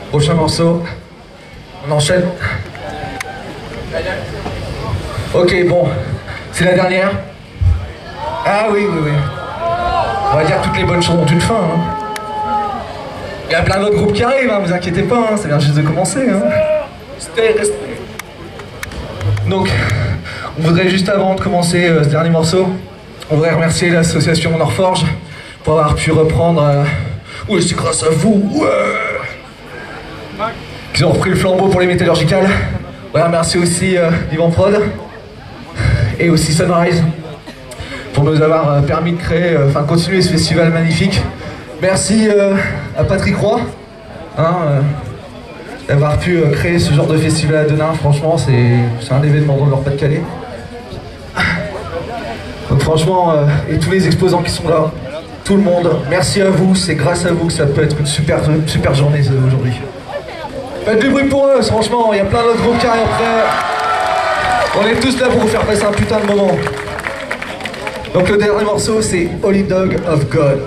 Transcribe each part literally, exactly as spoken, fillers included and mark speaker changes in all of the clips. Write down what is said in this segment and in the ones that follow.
Speaker 1: Prochain morceau, on enchaîne. Ok, bon, c'est la dernière. Ah oui, oui, oui. On va dire que toutes les bonnes choses ont une fin. Hein. Il y a plein d'autres groupes qui arrivent, hein, vous inquiétez pas, hein, ça vient juste de commencer. Hein. Restez, restez. Donc, on voudrait juste avant de commencer euh, ce dernier morceau, on voudrait remercier l'association Nordforge pour avoir pu reprendre... Euh... Oui, c'est grâce à vous, ouais. Qu'ils ont repris le flambeau pour les métallurgicales. On voudrait remercier aussi euh, Divan Prod et aussi Sunrise pour nous avoir euh, permis de créer, enfin euh, continuer ce festival magnifique. Merci euh, à Patrick Roy hein, euh, d'avoir pu euh, créer ce genre de festival à Denain. Franchement, c'est un événement dans le Nord-Pas-de-Calais. Donc franchement, euh, et tous les exposants qui sont là, tout le monde, merci à vous, c'est grâce à vous que ça peut être une super, super journée euh, aujourd'hui. Faites du bruit pour eux, franchement, il y a plein d'autres groupes qui arrivent après. On est tous là pour vous faire passer un putain de moment. Donc le dernier morceau, c'est Holy Dog of God.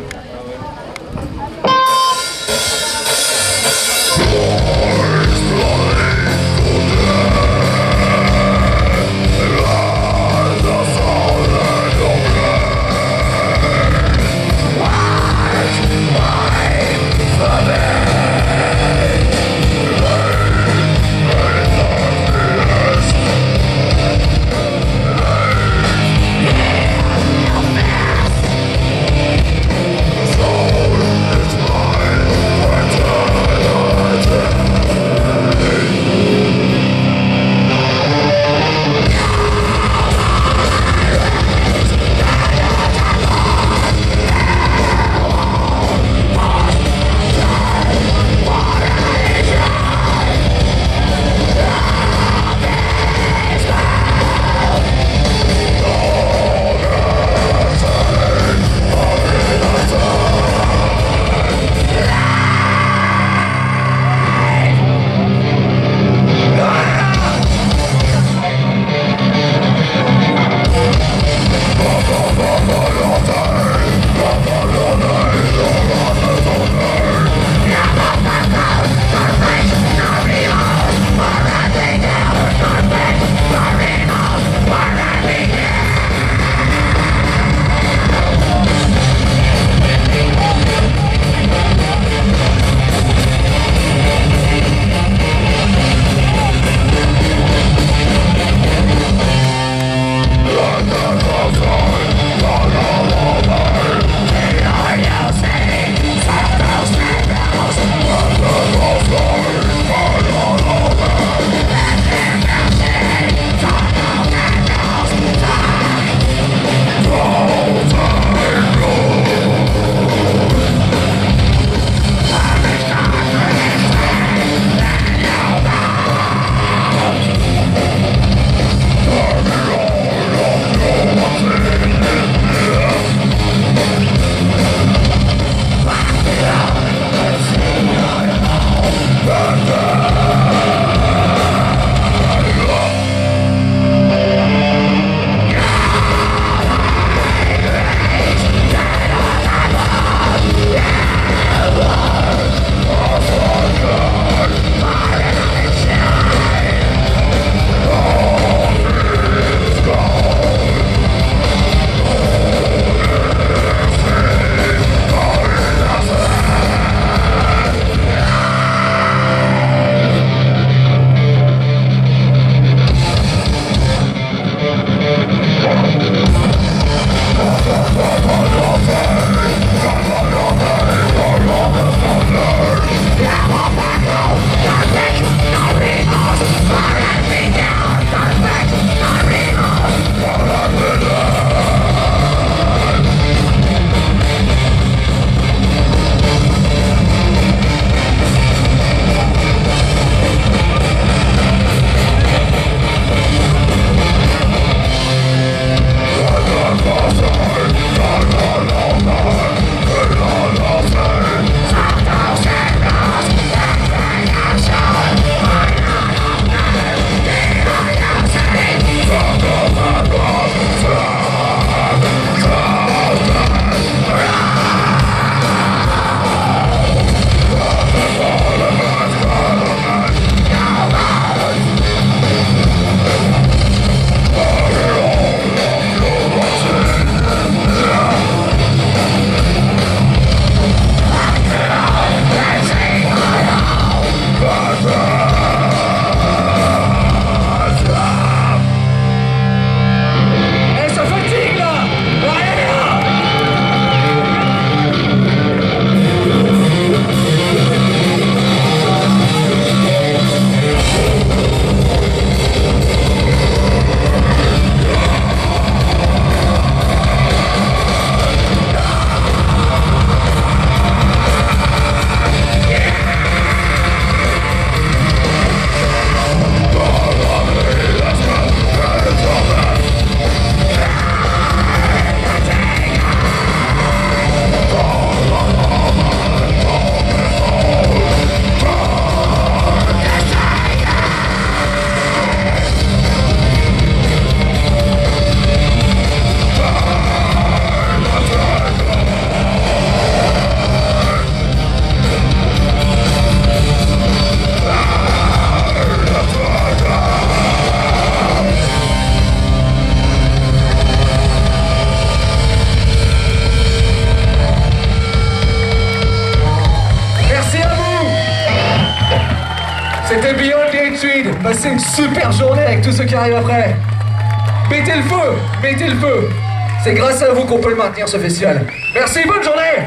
Speaker 1: C'était Beyond the Hatred. Passez une super journée avec tous ceux qui arrivent après. Mettez le feu, mettez le feu. C'est grâce à vous qu'on peut le maintenir, ce festival. Merci, bonne journée.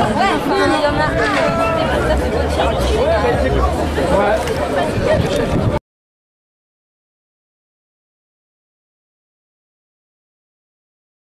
Speaker 2: Ouais, il y en a un.